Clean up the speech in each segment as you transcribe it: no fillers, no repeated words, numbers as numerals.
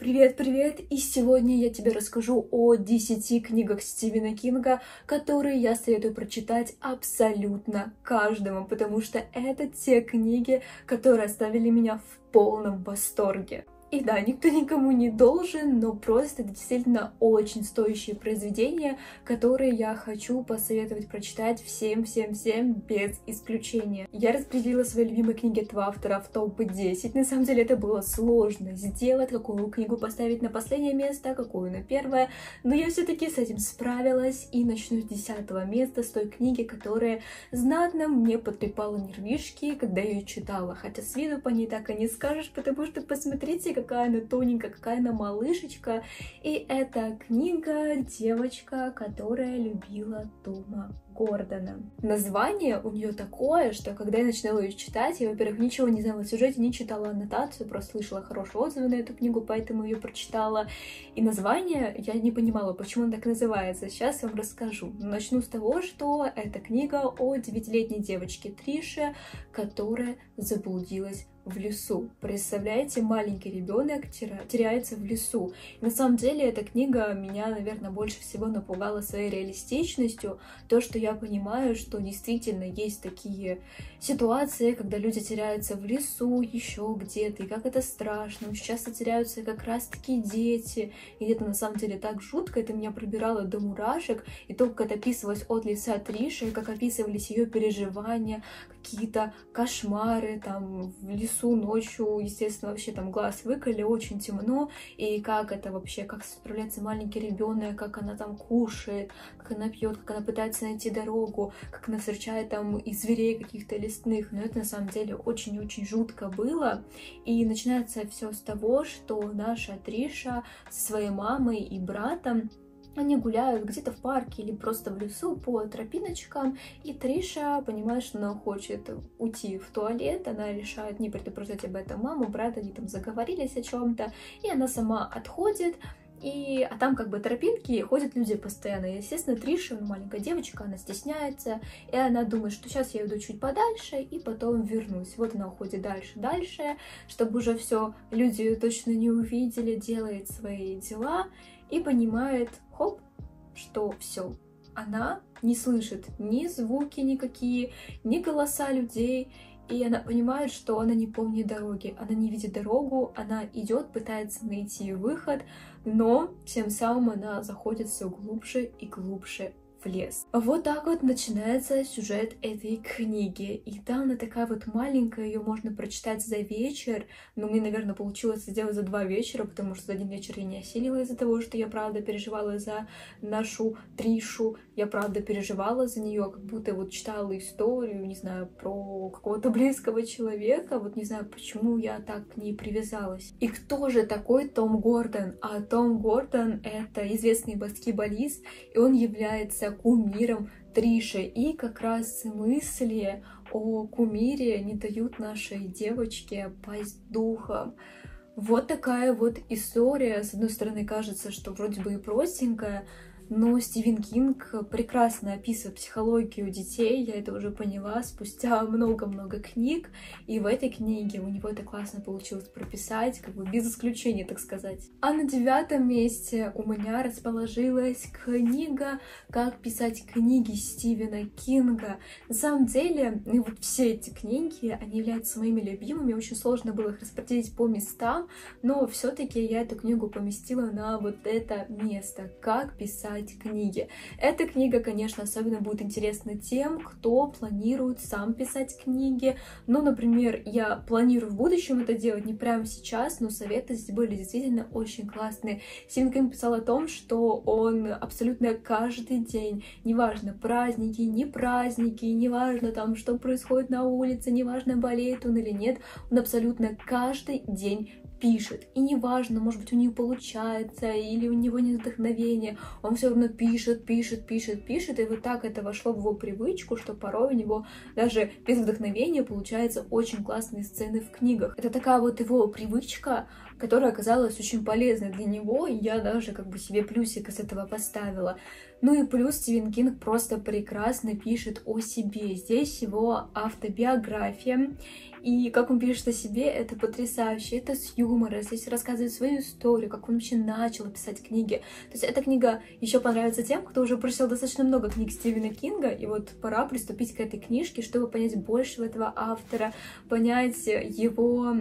Привет-привет! И сегодня я тебе расскажу о 10 книгах Стивена Кинга, которые я советую прочитать абсолютно каждому, потому что это те книги, которые оставили меня в полном восторге. И да, никто никому не должен, но просто это действительно очень стоящие произведения, которые я хочу посоветовать прочитать всем без исключения. Я распределила свои любимые книги этого автора в топ-10. На самом деле это было сложно сделать, какую книгу поставить на последнее место, какую на первое, но я все-таки с этим справилась и начну с 10-го места, с той книги, которая знатно мне потрепала нервишки, когда я ее читала. Хотя с виду по ней так и не скажешь, потому что посмотрите, какая она тоненькая, какая она малышечка. И это книга «Девочка, которая любила Тома Гордона». Название у нее такое, что когда я начинала ее читать, я, во-первых, ничего не знала о сюжете, не читала аннотацию, просто слышала хорошие отзывы на эту книгу, поэтому ее прочитала. И название я не понимала, почему он так называется. Сейчас я вам расскажу. Начну с того, что это книга о 9-летней девочке Трише, которая заблудилась в лесу. Представляете, маленький ребенок теряется в лесу. И на самом деле эта книга меня, наверное, больше всего напугала своей реалистичностью. То, что я понимаю, что действительно есть такие ситуации, когда люди теряются в лесу, еще где-то, и как это страшно. Очень часто теряются как раз-таки дети. И это на самом деле так жутко, это меня пробирало до мурашек. И то, как это описывалось от лица Триши, как описывались ее переживания, какие-то кошмары там в лесу ночью, естественно, вообще там глаз выколи, очень темно, и как это вообще, как справляется маленький ребенок, как она там кушает, как она пьет, как она пытается найти дорогу, как она встречает там и зверей каких-то лесных. Но это на самом деле очень-очень жутко было. И начинается все с того, что наша Триша со своей мамой и братом они гуляют где-то в парке или просто в лесу по тропиночкам, и Триша понимает, что она хочет уйти в туалет, она решает не предупреждать об этом маму, брат, они там заговорились о чем-то, и она сама отходит, а там как бы тропинки, ходят люди постоянно. И, естественно, Триша, маленькая девочка, она стесняется, и она думает, что сейчас я иду чуть подальше, и потом вернусь. Вот она уходит дальше, чтобы уже все люди точно не увидели, делает свои дела, и понимает, хоп, что все, она не слышит ни звуки никакие, ни голоса людей, и она понимает, что она не помнит дороги, она не видит дорогу, она идет, пытается найти выход, но тем самым она заходит все глубже и глубже в лес. Вот так вот начинается сюжет этой книги. И да, она такая вот маленькая, ее можно прочитать за вечер, но мне, наверное, получилось сделать за 2 вечера, потому что за 1 вечер я не осилила из-за того, что я, правда, переживала за нашу Тришу, я, правда, переживала за нее, как будто вот читала историю, не знаю, про какого-то близкого человека, вот не знаю, почему я так к ней привязалась. И кто же такой Том Гордон? А Том Гордон — это известный баскетболист, и он является кумиром Триши. И как раз мысли о кумире не дают нашей девочке пасть духом. Вот такая вот история. С одной стороны, кажется, что вроде бы и простенькая, но Стивен Кинг прекрасно описывает психологию детей, я это уже поняла спустя много-много книг, и в этой книге у него это классно получилось прописать, как бы без исключения, так сказать. А на 9-м месте у меня расположилась книга «Как писать книги» Стивена Кинга. На самом деле, вот все эти книги, они являются моими любимыми, очень сложно было их распределить по местам, но все-таки я эту книгу поместила на вот это место «Как писать книги». Эта книга, конечно, особенно будет интересна тем, кто планирует сам писать книги. Ну, например, я планирую в будущем это делать, не прямо сейчас, но советы здесь были действительно очень классные. Стивен Кинг писал о том, что он абсолютно каждый день, неважно, праздники, не праздники, неважно там, что происходит на улице, неважно, болеет он или нет, он абсолютно каждый день пишет. И неважно, может быть, у него получается, или у него нет вдохновения, он все равно пишет. И вот так это вошло в его привычку, что порой у него даже без вдохновения получаются очень классные сцены в книгах. Это такая вот его привычка которая оказалась очень полезной для него, и я даже как бы себе плюсик из этого поставила. Ну и плюс Стивен Кинг просто прекрасно пишет о себе. Здесь его автобиография, и как он пишет о себе, это потрясающе, это с юмором, здесь рассказывает свою историю, как он вообще начал писать книги. То есть эта книга еще понравится тем, кто уже прочитал достаточно много книг Стивена Кинга, и вот пора приступить к этой книжке, чтобы понять больше этого автора, понять его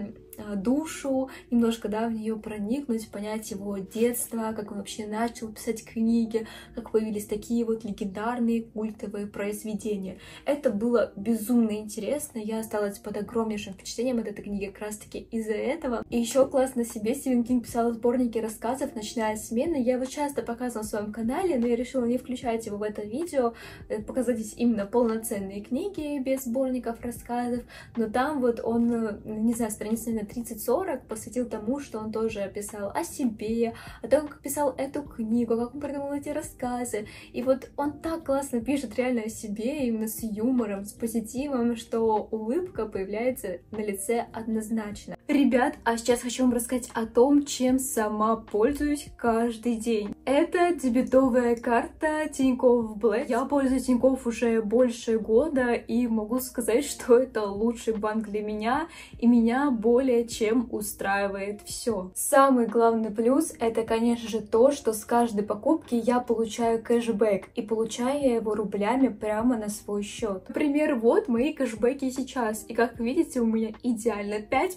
душу, немножко, да, в нее проникнуть, понять его детство, как он вообще начал писать книги, как появились такие вот легендарные культовые произведения. Это было безумно интересно, я осталась под огромнейшим впечатлением от этой книги как раз-таки из-за этого. И еще классно себе Стивен Кинг писал сборники рассказов «Ночная смена». Я его часто показывала в своем канале, но я решила не включать его в это видео, показать здесь именно полноценные книги без сборников рассказов, но там вот он, не знаю, страниц, наверное, 30-40 посвятил тому, что он тоже писал о себе, о том, как писал эту книгу, как он придумал эти рассказы. И вот он так классно пишет реально о себе, именно с юмором, с позитивом, что улыбка появляется на лице однозначно. Ребят, а сейчас хочу вам рассказать о том, чем сама пользуюсь каждый день. Это дебетовая карта Тинькофф Блэк. Я пользуюсь Тинькофф уже больше года и могу сказать, что это лучший банк для меня, и меня более чем устраивает все. Самый главный плюс — это, конечно же, то, что с каждой покупки я получаю кэшбэк, и получаю я его рублями прямо на свой счет. Например, вот мои кэшбэки сейчас, и как видите, у меня идеально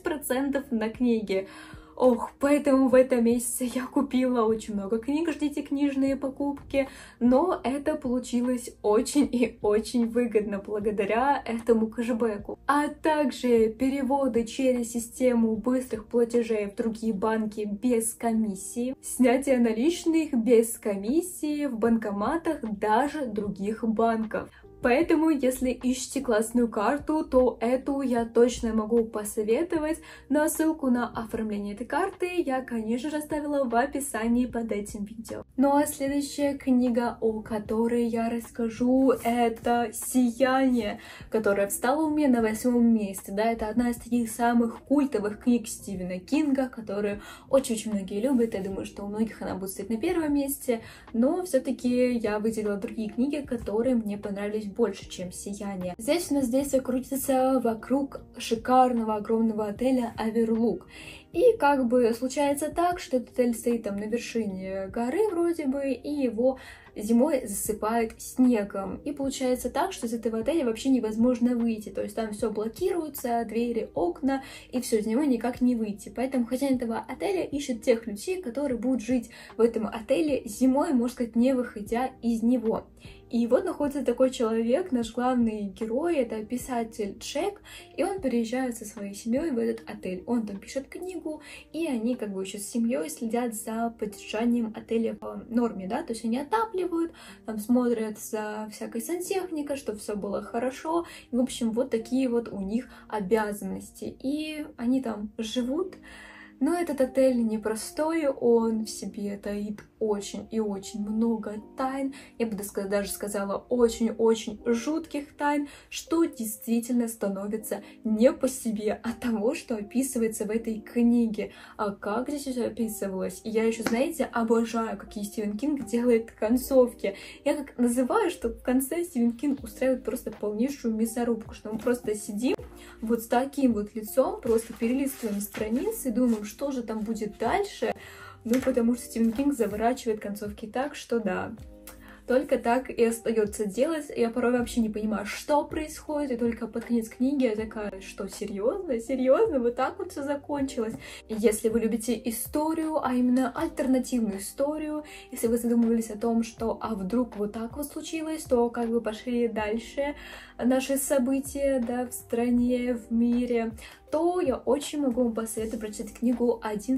5% на книги. Ох, поэтому в этом месяце я купила очень много книг, ждите книжные покупки, но это получилось очень и очень выгодно благодаря этому кэшбэку. А также переводы через систему быстрых платежей в другие банки без комиссии, снятие наличных без комиссии в банкоматах даже других банков. Поэтому, если ищете классную карту, то эту я точно могу посоветовать, но ссылку на оформление этой карты я, конечно же, оставила в описании под этим видео. Ну а следующая книга, о которой я расскажу, это «Сияние», которая встала у меня на 8-м месте. Да, это одна из таких самых культовых книг Стивена Кинга, которые очень-очень многие любят. Я думаю, что у многих она будет стоять на 1-м месте, но все-таки я выделила другие книги, которые мне понравились больше, чем «Сияние». Здесь у нас действие крутится вокруг шикарного огромного отеля Оверлук. И как бы случается так, что этот отель стоит там на вершине горы вроде бы, и его зимой засыпает снегом. И получается так, что из этого отеля вообще невозможно выйти. То есть там все блокируется, двери, окна, и все, зимой никак не выйти. Поэтому хозяин этого отеля ищет тех людей, которые будут жить в этом отеле зимой, можно сказать, не выходя из него. И вот находится такой человек, наш главный герой, это писатель Джек, и он переезжает со своей семьей в этот отель. Он там пишет книгу, и они как бы еще с семьей следят за поддержанием отеля в норме, да, то есть они отапливают, там смотрят за всякой сантехникой, чтобы все было хорошо. И, в общем, вот такие вот у них обязанности. И они там живут. Но этот отель непростой, он в себе таит очень и очень много тайн, я бы даже сказала, очень-очень жутких тайн, что действительно становится не по себе от того, что описывается в этой книге. А как здесь все описывалось? И я еще, знаете, обожаю, какие Стивен Кинг делает концовки. Я как называю, что в конце Стивен Кинг устраивает просто полнейшую мясорубку, что мы просто сидим вот с таким вот лицом, просто перелистываем страницы и думаем, что же там будет дальше. Ну, потому что Стивен Кинг заворачивает концовки так, что да, только так и остается делать. Я порой вообще не понимаю, что происходит, и только под конец книги я такая, что, серьезно? Серьезно? Вот так вот все закончилось? Если вы любите историю, а именно альтернативную историю, если вы задумывались о том, что, а вдруг вот так вот случилось, то как бы пошли дальше наши события, да, в стране, в мире, то я очень могу вам посоветовать прочитать книгу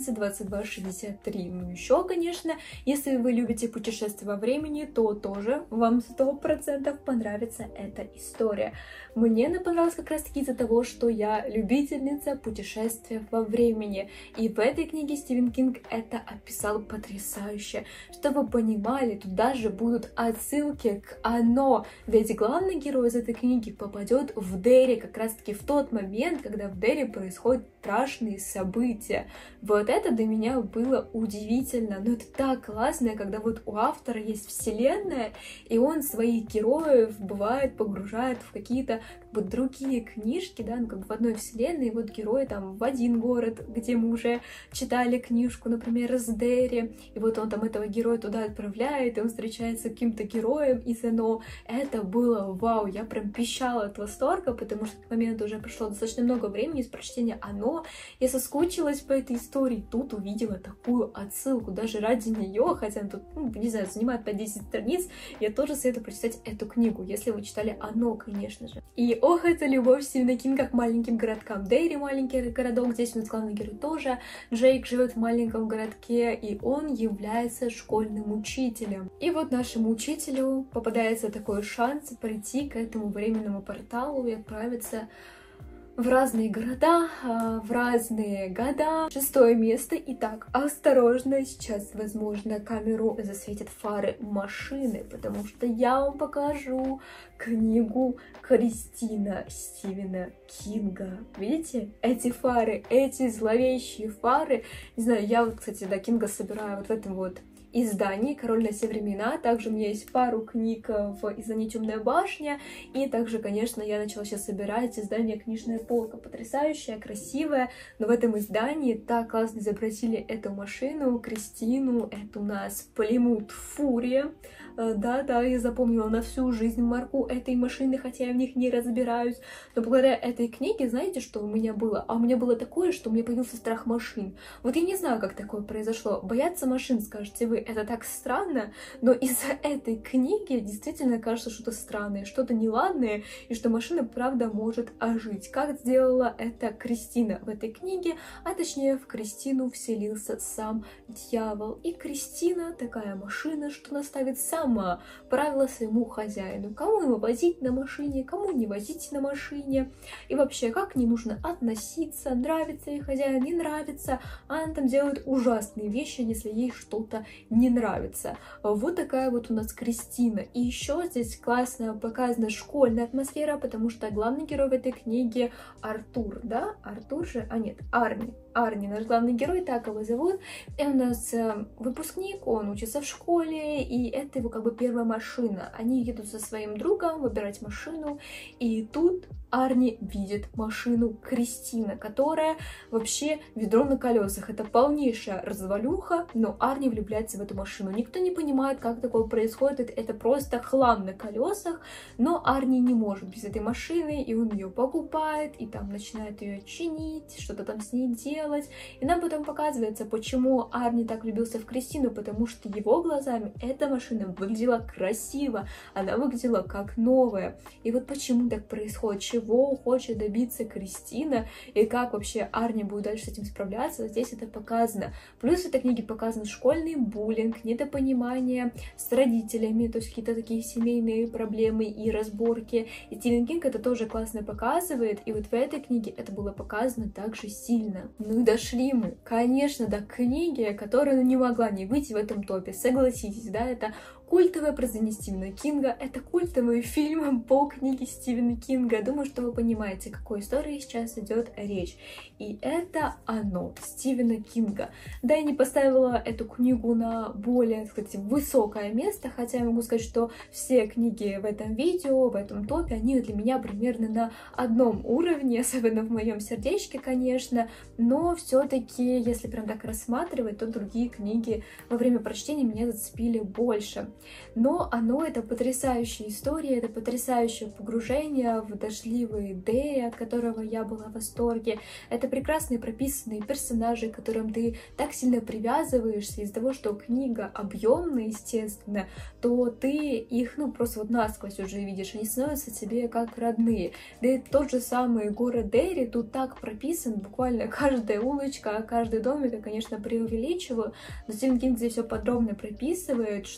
11.22.63. Ну, еще, конечно, если вы любите путешествия во времени, то тоже вам 100% понравится эта история. Мне она понравилась как раз-таки из-за того, что я любительница путешествия во времени. И в этой книге Стивен Кинг это описал потрясающе. Чтобы вы понимали, тут даже будут отсылки к «Оно». Ведь главный герой из этой книги попадет в Дерри как раз-таки в тот момент, когда в Дерри происходит страшные события. Вот это для меня было удивительно, но это так классно, когда вот у автора есть вселенная, и он своих героев, бывает, погружает в какие-то как бы другие книжки, да, ну как бы в одной вселенной, и вот герои там в один город, где мы уже читали книжку, например, из Дерри, и вот он там этого героя туда отправляет, и он встречается с каким-то героем из НО. Это было вау, я прям пищала от восторга, потому что к моменту уже прошло достаточно много времени с прочтения ОНО, я соскучилась по этой истории, тут увидела такую отсылку, даже ради нее, хотя она тут, ну, не знаю, занимает по 10 страниц, я тоже советую прочитать эту книгу, если вы читали ОНО, конечно же. И ох, это любовь Стивена Кинга к маленьким городкам. Дерри маленький городок, здесь у нас главный герой тоже. Джейк живет в маленьком городке, и он является школьным учителем. И вот нашему учителю попадается такой шанс прийти к этому временному порталу и отправиться в разные города, в разные года. 6-е место. Итак, осторожно, сейчас, возможно, камеру засветят фары машины, потому что я вам покажу книгу Кристина Стивена Кинга. Видите? Эти фары, эти зловещие фары. Не знаю, я вот, кстати, да, Кинга собираю вот в этом вот изданий «Король на все времена». Также у меня есть пару книг в издании «Темная башня». И также, конечно, я начала сейчас собирать издание «Книжная полка». Потрясающая, красивая. Но в этом издании так классно изобразили эту машину, Кристину. Это у нас Плимут Фурия. Да-да, я запомнила на всю жизнь марку этой машины, хотя я в них не разбираюсь. Но благодаря этой книге, знаете, что у меня было? А у меня было такое, что у меня появился страх машин. Вот я не знаю, как такое произошло. Бояться машин, скажете вы, это так странно, но из-за этой книги действительно кажется что-то странное, что-то неладное, и что машина правда может ожить. Как сделала это Кристина в этой книге, а точнее в Кристину вселился сам дьявол. И Кристина такая машина, что наставит сама правила своему хозяину. Кому его возить на машине, кому не возить на машине. И вообще, как к ней нужно относиться, нравится ей хозяин, не нравится. Она там делает ужасные вещи, если ей что-то не нравится. Вот такая вот у нас Кристина. И еще здесь классно показана школьная атмосфера, потому что главный герой в этой книге Артур, да? Артур же? А нет, Арни. Арни, наш главный герой, так его зовут. И у нас выпускник, он учится в школе, и это его как бы первая машина. Они едут со своим другом выбирать машину, и тут Арни видит машину Кристина, которая вообще ведро на колесах. Это полнейшая развалюха, но Арни влюбляется в эту машину. Никто не понимает, как такое происходит. Это просто хлам на колесах, но Арни не может без этой машины, и он ее покупает, и там начинает ее чинить, что-то там с ней делать. И нам потом показывается, почему Арни так влюбился в Кристину, потому что его глазами эта машина выглядела красиво, она выглядела как новая. И вот почему так происходит, чего хочет добиться Кристина, и как вообще Арни будет дальше с этим справляться, здесь это показано. Плюс в этой книге показан школьный буллинг, недопонимание с родителями, то есть какие-то такие семейные проблемы и разборки. И Стивен Кинг это тоже классно показывает, и вот в этой книге это было показано также сильно. Ну и дошли мы, конечно, до книги, которая не могла не быть в этом топе, согласитесь, да, это культовое произведение Стивена Кинга, это культовый фильм по книге Стивена Кинга. Думаю, что вы понимаете, о какой истории сейчас идет речь. И это оно, Стивена Кинга. Да, я не поставила эту книгу на более, так сказать, высокое место, хотя я могу сказать, что все книги в этом видео, в этом топе, они для меня примерно на одном уровне, особенно в моем сердечке, конечно, но все-таки, если прям так рассматривать, то другие книги во время прочтения меня зацепили больше. Но оно это потрясающая история, это потрясающее погружение в дождливый Дерри, от которого я была в восторге. Это прекрасные прописанные персонажи, к которым ты так сильно привязываешься из-за того, что книга объемная, естественно, то ты их, ну, просто вот насквозь уже видишь, они становятся тебе как родные. Да и тот же самый город Дерри тут так прописан, буквально каждая улочка, каждый домик, я, конечно, преувеличиваю, но Стивен Кинг здесь все подробно прописывает, что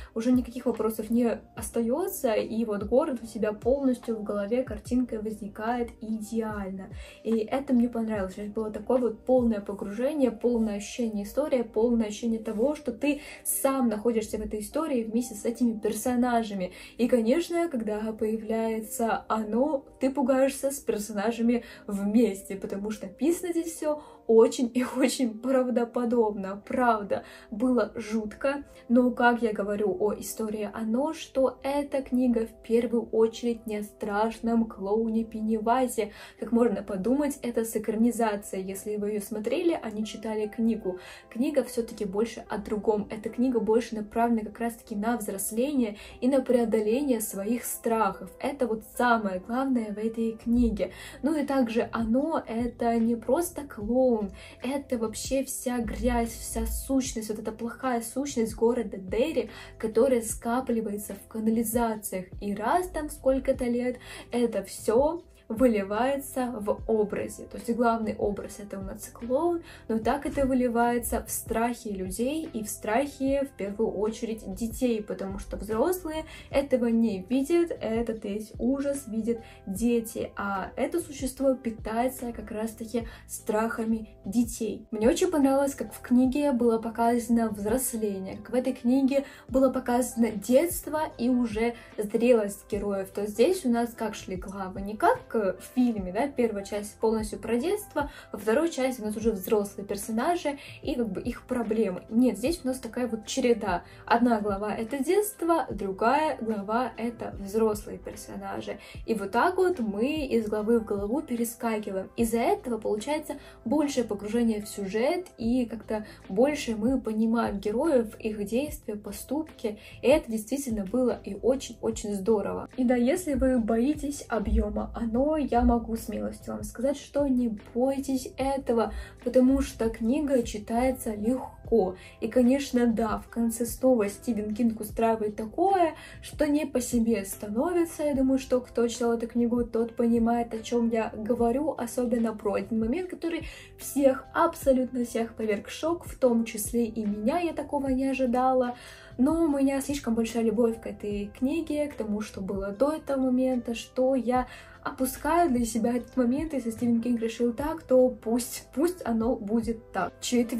уже никаких вопросов не остается, и вот город у тебя полностью в голове картинкой возникает идеально. И это мне понравилось. То есть было такое вот полное погружение, полное ощущение истории, полное ощущение того, что ты сам находишься в этой истории вместе с этими персонажами. И, конечно, когда появляется оно, ты пугаешься с персонажами вместе, потому что написано здесь все очень и очень правдоподобно. Правда, было жутко, но, как я говорю о истории «Оно», что эта книга в первую очередь не о страшном клоуне Пеннивайзе. Как можно подумать, это с экранизацией. Если вы ее смотрели, а не читали книгу. Книга все-таки больше о другом. Эта книга больше направлена как раз-таки на взросление и на преодоление своих страхов. Это вот самое главное в этой книге. Ну и также «Оно» — это не просто клоун, это вообще вся грязь, вся сущность, вот эта плохая сущность города Дерри, которая скапливается в канализациях. И раз там сколько-то лет это все выливается в образе. То есть главный образ — это у нас клоун, но так это выливается в страхе людей и в страхе, в первую очередь, детей, потому что взрослые этого не видят, этот весь ужас видят дети, а это существо питается как раз-таки страхами детей. Мне очень понравилось, как в книге было показано взросление, как в этой книге было показано детство и уже зрелость героев. То здесь у нас как шли главы, не как в фильме, да, первая часть полностью про детство, во второй части у нас уже взрослые персонажи и как бы их проблемы. Нет, здесь у нас такая вот череда. Одна глава — это детство, другая глава — это взрослые персонажи. И вот так вот мы из главы в главу перескакиваем. Из-за этого получается большее погружение в сюжет, и как-то больше мы понимаем героев, их действия, поступки. И это действительно было и очень-очень здорово. И да, если вы боитесь объема «Оно», я могу смелостью вам сказать, что не бойтесь этого, потому что книга читается легко. И, конечно, да, в конце снова Стивен Кинг устраивает такое, что не по себе становится. Я думаю, что кто читал эту книгу, тот понимает, о чем я говорю, особенно про один момент, который всех, абсолютно всех поверг в шок, в том числе и меня, я такого не ожидала. Но у меня слишком большая любовь к этой книге, к тому, что было до этого момента, что я опускаю для себя этот момент. Если Стивен Кинг решил так, то пусть оно будет так.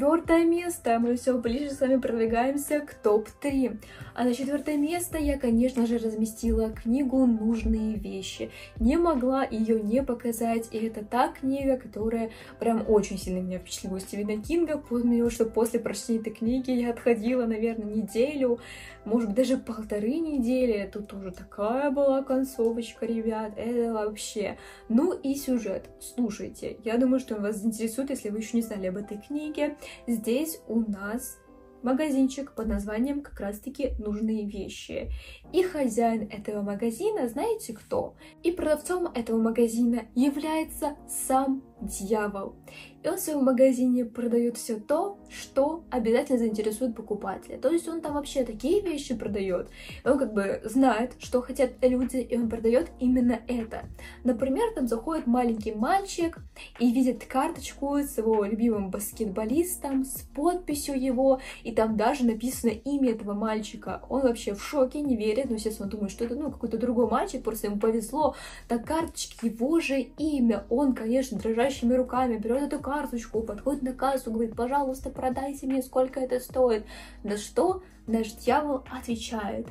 4 место. Мы все ближе с вами продвигаемся к топ-3. А на 4 место я, конечно же, разместила книгу «Нужные вещи». Не могла ее не показать. И это та книга, которая прям очень сильно меня впечатлила у Стивена Кинга. Помню, что после прочтения этой книги я отходила, наверное, неделю, может быть, даже 1,5 недели. Тут уже такая была концовочка, ребят. Это вообще. Ну и сюжет. Слушайте, я думаю, что он вас заинтересует, если вы еще не знали об этой книге. Здесь у нас магазинчик под названием как раз-таки «Нужные вещи». И хозяин этого магазина, знаете кто? И продавцом этого магазина является сам дьявол. И он в своем магазине продает все то, что обязательно заинтересует покупателя. То есть он там вообще такие вещи продает. Он как бы знает, что хотят люди, и он продает именно это. Например, там заходит маленький мальчик и видит карточку с его любимым баскетболистом, с подписью его, и там даже написано имя этого мальчика. Он вообще в шоке, не верит, но, естественно, думает, что это какой-то другой мальчик, просто ему повезло. На карточке его же имя. Он, конечно, дрожащими руками берет эту карточку, подходит на кассу, говорит: пожалуйста, продайте мне, сколько это стоит. На что наш дьявол отвечает,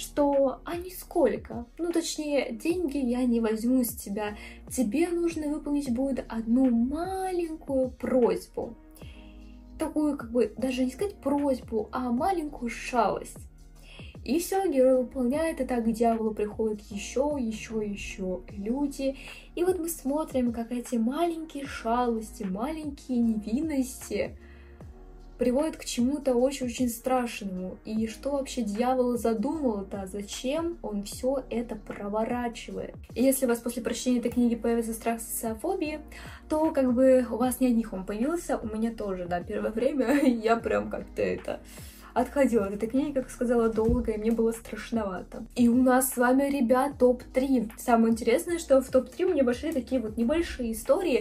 что а нисколько. Ну, точнее, деньги я не возьму с тебя. Тебе нужно выполнить будет одну маленькую просьбу. Такую, как бы, даже не сказать просьбу, а маленькую шалость. И все, герой выполняет, и так к дьяволу приходят еще люди. И вот мы смотрим, как эти маленькие шалости, маленькие невинности приводят к чему-то очень-очень страшному. И что вообще дьявол задумал-то? Зачем он все это проворачивает? И если у вас после прочтения этой книги появится страх социофобии, то как бы у вас не одних он появился, у меня тоже, да, первое время я прям как-то отходила от этой книги, как сказала, долго, и мне было страшновато. И у нас с вами, ребят, топ-3. Самое интересное, что в топ-3 у меня вошли такие вот небольшие истории,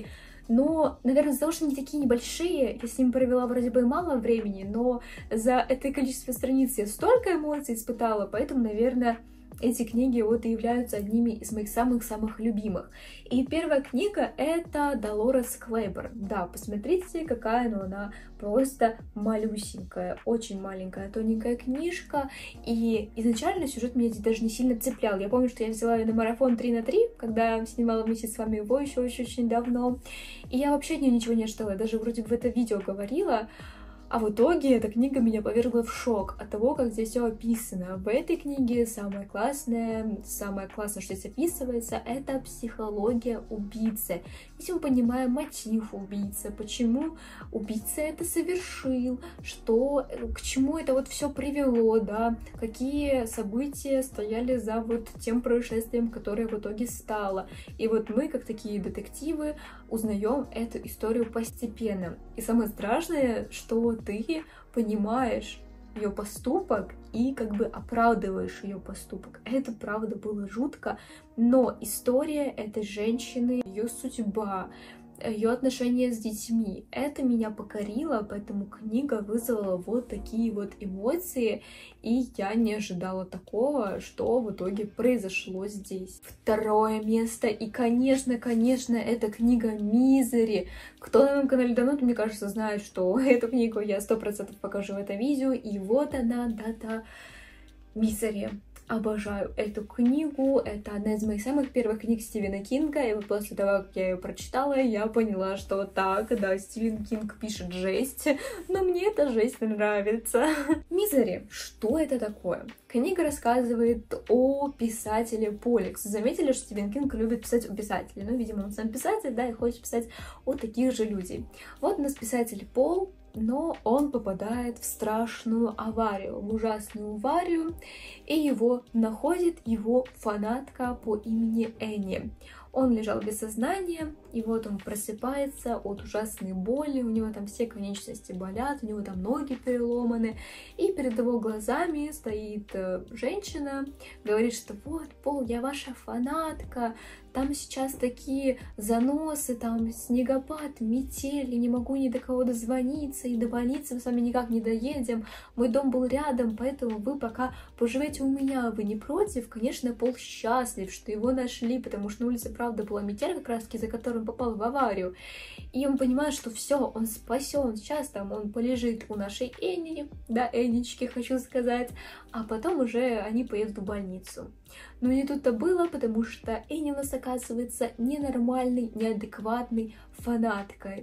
Но, наверное, из-за того, что они такие небольшие, я с ними провела вроде бы мало времени, но за это количество страниц я столько эмоций испытала, поэтому, наверное, эти книги вот и являются одними из моих самых-самых любимых. И первая книга — это Долорес Клейборн. Да, посмотрите, какая она просто малюсенькая, очень маленькая, тоненькая книжка. И изначально сюжет меня здесь даже не сильно цеплял. Я помню, что я взяла ее на марафон 3×3, когда снимала вместе с вами его еще очень давно. И я вообще от нее ничего не ожидала. Я даже вроде бы в это видео говорила. А в итоге эта книга меня повергла в шок от того, как здесь все описано. В этой книге самое классное, что здесь описывается, это психология убийцы. Здесь мы понимаем мотив убийцы, почему убийца это совершил, что, к чему это вот все привело, да, какие события стояли за вот тем происшествием, которое в итоге стало. И вот мы, как такие детективы, узнаем эту историю постепенно. И самое страшное, что ты понимаешь ее поступок и как бы оправдываешь ее поступок. Это правда было жутко, но история этой женщины, ее судьба, ее отношения с детьми, это меня покорило, поэтому книга вызвала вот такие вот эмоции, и я не ожидала такого, что в итоге произошло здесь. Второе место, и, конечно, это книга Мизери. Кто на моем канале давно, мне кажется, знает, что эту книгу я 100% покажу в этом видео, и вот она, дата Мизери. Обожаю эту книгу, это одна из моих самых первых книг Стивена Кинга, и вот после того, как я ее прочитала, я поняла, что так, да, Стивен Кинг пишет жесть, но мне эта жесть нравится. Мизери. Что это такое? Книга рассказывает о писателе Поликс. Заметили, что Стивен Кинг любит писать о писателе? Ну, видимо, он сам писатель, да, и хочет писать о таких же людей. Вот у нас писатель Пол, но он попадает в страшную аварию, в ужасную аварию, и его находит его фанатка по имени Энни. Он лежал без сознания, и вот он просыпается от ужасной боли, у него там все конечности болят, у него там ноги переломаны, и перед его глазами стоит женщина, говорит, что вот, Пол, я ваша фанатка, там сейчас такие заносы, там снегопад, метель, я не могу ни до кого дозвониться, и до больницы мы с вами никак не доедем, мой дом был рядом, поэтому вы пока поживете у меня, вы не против? Конечно, Пол счастлив, что его нашли, потому что на улице, правда, была метель, как раз таки, за которым попал в аварию, и он понимает, что все, он спасен, сейчас там он полежит у нашей Энни, да, Эннички, хочу сказать, а потом уже они поедут в больницу. Но не тут-то было, потому что Энни у нас оказывается ненормальной, неадекватной фанаткой.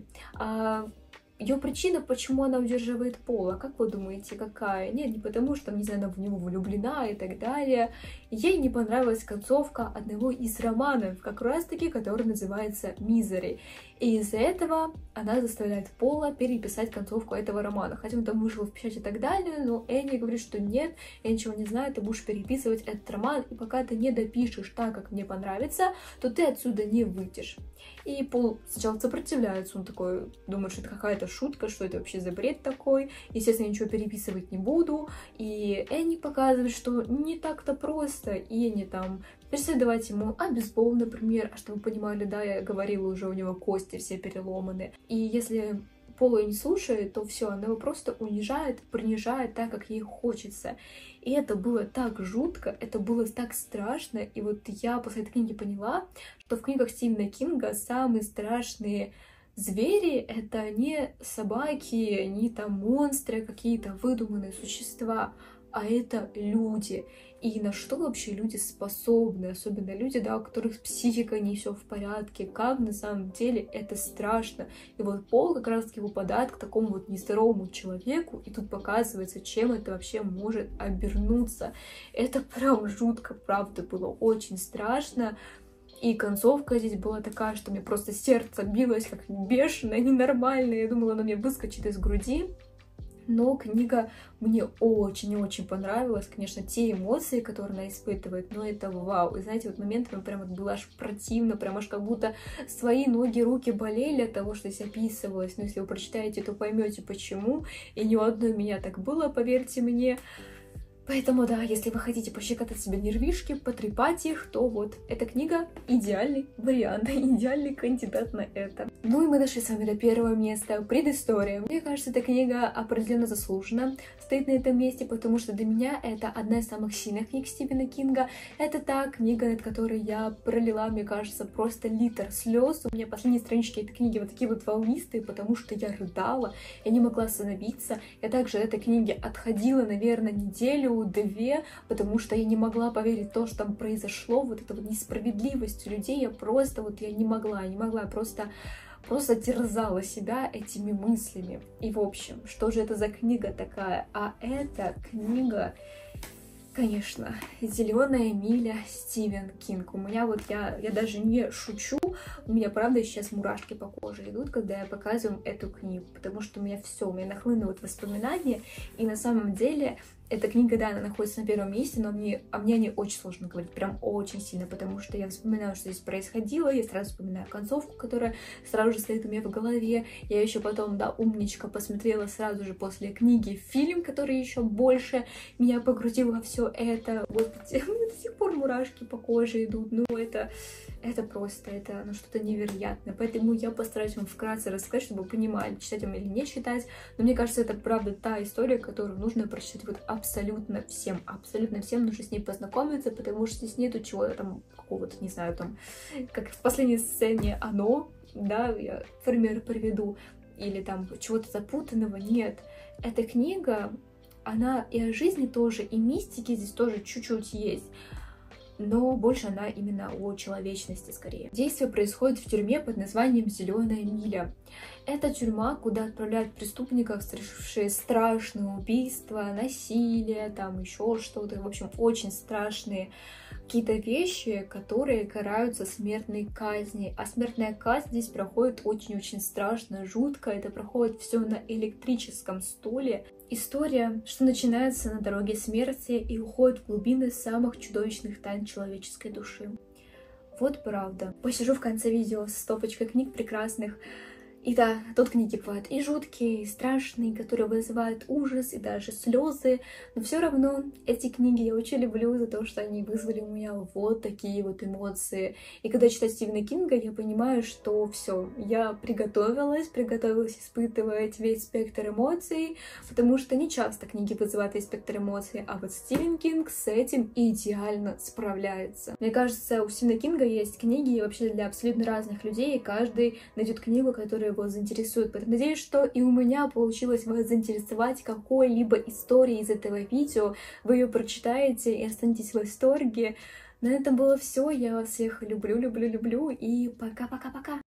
Ее причина, почему она удерживает Пола, как вы думаете, какая? Нет, не потому, что, не знаю, она в него влюблена и так далее. Ей не понравилась концовка одного из романов, как раз-таки, который называется «Мизери». И из-за этого она заставляет Пола переписать концовку этого романа. Хотя он там вышел в печать и так далее, но Энни говорит, что нет, я ничего не знаю, ты будешь переписывать этот роман, и пока ты не допишешь так, как мне понравится, то ты отсюда не выйдешь. И Пол сначала сопротивляется, он такой думает, что это какая-то шутка, что это вообще за бред такой. Естественно, я ничего переписывать не буду. И Энни показывает, что не так-то просто. И Энни там перестает давать ему обезбол, например. А чтобы вы понимали, да, я говорила уже, у него кости все переломаны. И если Пол ее не слушает, то все, она его просто унижает, принижает так, как ей хочется. И это было так жутко, это было так страшно. И вот я после этой книги поняла, что в книгах Стивена Кинга самые страшные звери — это не собаки, не там монстры, какие-то выдуманные существа, а это люди. И на что вообще люди способны, особенно люди, да, у которых психика не все в порядке, как на самом деле это страшно. И вот Пол как раз-таки выпадает к такому вот нездоровому человеку, и тут показывается, чем это вообще может обернуться. Это прям жутко, правда, было очень страшно. И концовка здесь была такая, что мне просто сердце билось как бешеное, ненормальное. Я думала, она мне выскочит из груди. Но книга мне очень-очень понравилась. Конечно, те эмоции, которые она испытывает, но это вау. И знаете, вот моментами прям вот было аж противно, прям аж как будто свои ноги, руки болели от того, что здесь описывалось. Но если вы прочитаете, то поймете почему. И ни у одной меня так было, поверьте мне. Поэтому да, если вы хотите пощекотать себе нервишки, потрепать их, то вот эта книга идеальный вариант, идеальный кандидат на это. Ну и мы дошли с вами до первого места. Предыстория. Мне кажется, эта книга определенно заслужена стоит на этом месте, потому что для меня это одна из самых сильных книг Стивена Кинга. Это та книга, над которой я пролила, мне кажется, просто литр слез. У меня последние странички этой книги вот такие вот волнистые, потому что я рыдала, я не могла остановиться. Я также от этой книги отходила, наверное, неделю-две, потому что я не могла поверить в то, что там произошло, вот эта вот несправедливость у людей. Я просто вот я не могла, просто терзала себя этими мыслями. И в общем, что же это за книга такая? А это книга, конечно, «Зеленая миля» Стивен Кинг. У меня вот, я даже не шучу, у меня правда сейчас мурашки по коже идут, когда я показываю эту книгу, потому что у меня все, у меня нахлынывают воспоминания, и на самом деле эта книга, да, она находится на первом месте, но мне о ней очень сложно говорить, прям очень сильно, потому что я вспоминаю, что здесь происходило, я сразу вспоминаю концовку, которая сразу же стоит у меня в голове. Я еще потом, да, умничка, посмотрела сразу же после книги фильм, который еще больше меня погрузил во все это. Вот до сих пор мурашки по коже идут, ну это просто, это ну, что-то невероятное. Поэтому я постараюсь вам вкратце рассказать, чтобы вы понимали, читать вам или не читать. Но мне кажется, это правда та история, которую нужно прочитать вот абсолютно всем нужно с ней познакомиться, потому что здесь нету чего-то там, какого-то, не знаю, там, как в последней сцене «Оно», да, я пример приведу, или там чего-то запутанного, нет. Эта книга, она и о жизни тоже, и мистики здесь тоже чуть-чуть есть, но больше она именно о человечности скорее. Действие происходит в тюрьме под названием «Зеленая миля». Это тюрьма, куда отправляют преступников, совершившие страшные убийства, насилие, там еще что-то. В общем, очень страшные какие-то вещи, которые караются смертной казнью. А смертная казнь здесь проходит очень-очень страшно, жутко. Это проходит все на электрическом стуле. История, что начинается на дороге смерти и уходит в глубины самых чудовищных тайн человеческой души. Вот правда. Посижу в конце видео с стопочкой книг прекрасных. И да, тут книги бывают и жуткие, и страшные, которые вызывают ужас и даже слезы, но все равно эти книги я очень люблю за то, что они вызвали у меня вот такие вот эмоции. И когда читаю Стивена Кинга, я понимаю, что все, я приготовилась испытывать весь спектр эмоций, потому что не часто книги вызывают весь спектр эмоций, а вот Стивен Кинг с этим идеально справляется. Мне кажется, у Стивена Кинга есть книги вообще для абсолютно разных людей, и каждый найдет книгу, которая его заинтересует. Поэтому надеюсь, что и у меня получилось вас заинтересовать какой-либо историей из этого видео. Вы ее прочитаете и останетесь в восторге. На этом было все. Я вас всех люблю и пока-пока-пока.